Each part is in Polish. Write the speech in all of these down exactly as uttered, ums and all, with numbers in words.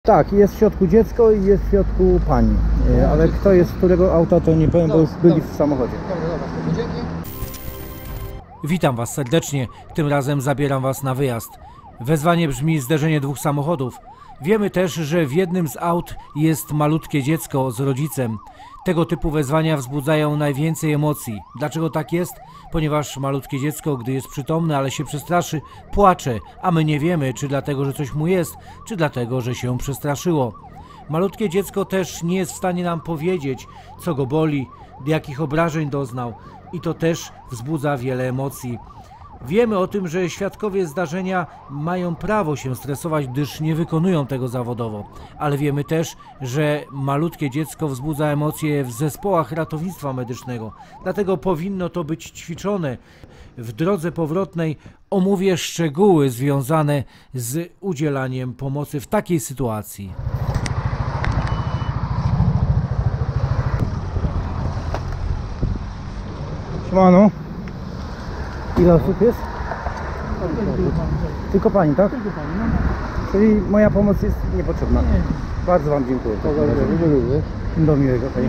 Tak, jest w środku dziecko i jest w środku pani, ale kto jest z którego auta, to nie powiem, bo już byli w samochodzie. Witam Was serdecznie, tym razem zabieram Was na wyjazd. Wezwanie brzmi zderzenie dwóch samochodów. Wiemy też, że w jednym z aut jest malutkie dziecko z rodzicem. Tego typu wezwania wzbudzają najwięcej emocji. Dlaczego tak jest? Ponieważ malutkie dziecko, gdy jest przytomne, ale się przestraszy, płacze, a my nie wiemy, czy dlatego, że coś mu jest, czy dlatego, że się przestraszyło. Malutkie dziecko też nie jest w stanie nam powiedzieć, co go boli, jakich obrażeń doznał, i to też wzbudza wiele emocji. Wiemy o tym, że świadkowie zdarzenia mają prawo się stresować, gdyż nie wykonują tego zawodowo, ale wiemy też, że malutkie dziecko wzbudza emocje w zespołach ratownictwa medycznego, dlatego powinno to być ćwiczone. W drodze powrotnej omówię szczegóły związane z udzielaniem pomocy w takiej sytuacji. Siemano. Ile osób jest? Tylko pani, tak? Tylko pani, no. Czyli moja pomoc jest niepotrzebna. Nie. Bardzo Wam dziękuję. Do miłego. Hej.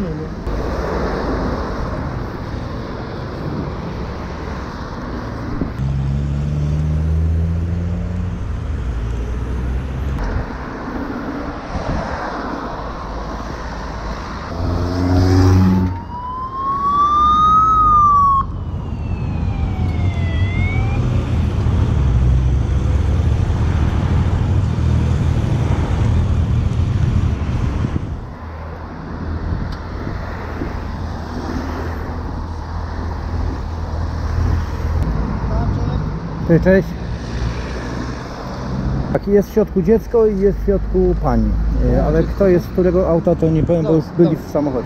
Cześć, cześć. Tak, jest w środku dziecko i jest w środku pani, ale kto jest z którego auta, to nie powiem, bo już byli w samochodzie.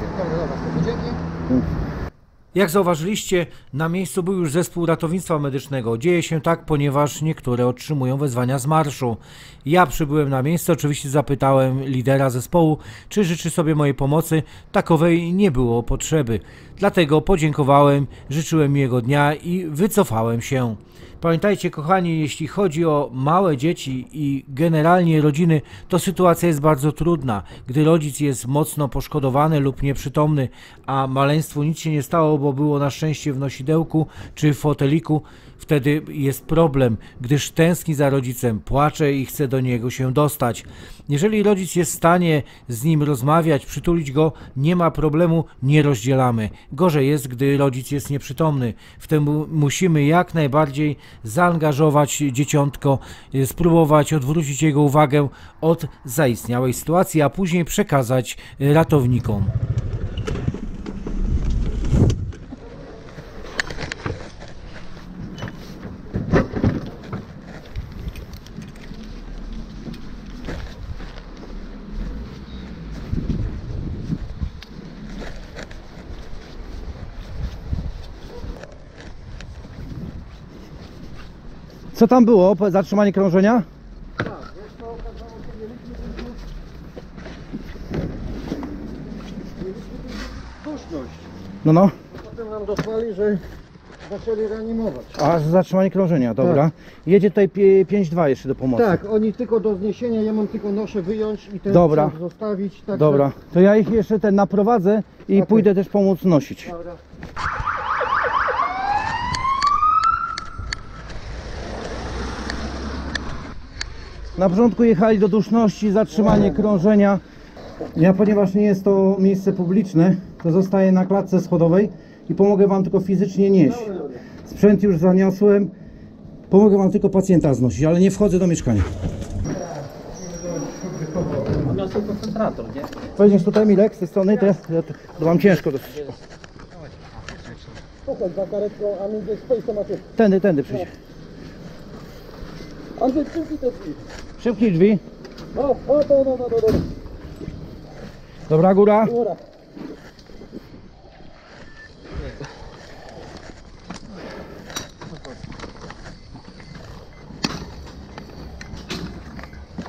Jak zauważyliście, na miejscu był już zespół ratownictwa medycznego. Dzieje się tak, ponieważ niektóre otrzymują wezwania z marszu. Ja przybyłem na miejsce, oczywiście zapytałem lidera zespołu, czy życzy sobie mojej pomocy. Takowej nie było potrzeby. Dlatego podziękowałem, życzyłem miłego dnia i wycofałem się. Pamiętajcie, kochani, jeśli chodzi o małe dzieci i generalnie rodziny, to sytuacja jest bardzo trudna. Gdy rodzic jest mocno poszkodowany lub nieprzytomny, a maleństwu nic się nie stało, bo było na szczęście w nosidełku czy w foteliku, wtedy jest problem, gdyż tęskni za rodzicem, płacze i chce do niego się dostać. Jeżeli rodzic jest w stanie z nim rozmawiać, przytulić go, nie ma problemu, nie rozdzielamy. Gorzej jest, gdy rodzic jest nieprzytomny. Wtedy musimy jak najbardziej zaangażować dzieciątko, spróbować odwrócić jego uwagę od zaistniałej sytuacji, a później przekazać ratownikom. Co tam było? Zatrzymanie krążenia? Tak, jest to okazało się, mieliśmy duszność. No, no. Potem nam dosłali, że zaczęli reanimować. A, zatrzymanie krążenia, dobra. Tak. Jedzie tutaj pięć dwa jeszcze do pomocy. Tak, oni tylko do zniesienia, ja mam tylko noszę wyjąć i ten Dobra. sprzęt zostawić. Tak, Dobra, to ja ich jeszcze ten naprowadzę i Okay. pójdę też pomóc nosić. Dobra. Na początku jechali do duszności, zatrzymanie krążenia. Ja, ponieważ nie jest to miejsce publiczne, to zostaję na klatce schodowej i pomogę Wam tylko fizycznie nieść. Sprzęt już zaniosłem, pomogę Wam tylko pacjenta znosić, ale nie wchodzę do mieszkania. On miał tylko koncentrator, nie? Weźmiesz tutaj, Milek, z tej strony, to, ja, to Wam ciężko dosyć. Słuchaj, za karetką, a my gdzieś space macie. Tędy, tędy przyjdź. Andrzej, szybki te drzwi. Szybki drzwi. O, o, to, no, no, no, no. Dobra, góra. Góra.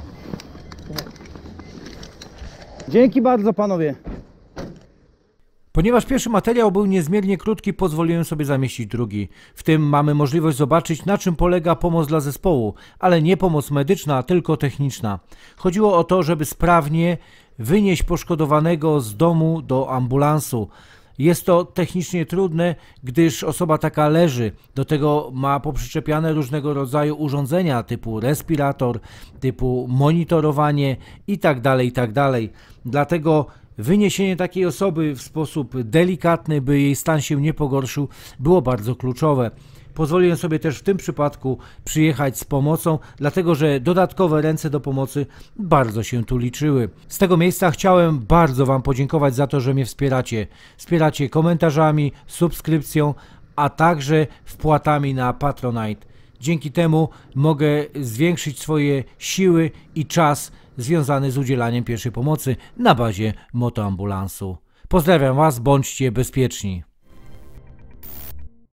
Dzięki bardzo, panowie. Ponieważ pierwszy materiał był niezmiernie krótki, pozwoliłem sobie zamieścić drugi. W tym mamy możliwość zobaczyć, na czym polega pomoc dla zespołu, ale nie pomoc medyczna, tylko techniczna. Chodziło o to, żeby sprawnie wynieść poszkodowanego z domu do ambulansu. Jest to technicznie trudne, gdyż osoba taka leży, do tego ma poprzyczepiane różnego rodzaju urządzenia typu respirator, typu monitorowanie itd., itd. Dlatego wyniesienie takiej osoby w sposób delikatny, by jej stan się nie pogorszył, było bardzo kluczowe. Pozwoliłem sobie też w tym przypadku przyjechać z pomocą, dlatego że dodatkowe ręce do pomocy bardzo się tu liczyły. Z tego miejsca chciałem bardzo Wam podziękować za to, że mnie wspieracie. Wspieracie komentarzami, subskrypcją, a także wpłatami na Patronite. Dzięki temu mogę zwiększyć swoje siły i czas związany z udzielaniem pierwszej pomocy na bazie motoambulansu. Pozdrawiam Was, bądźcie bezpieczni.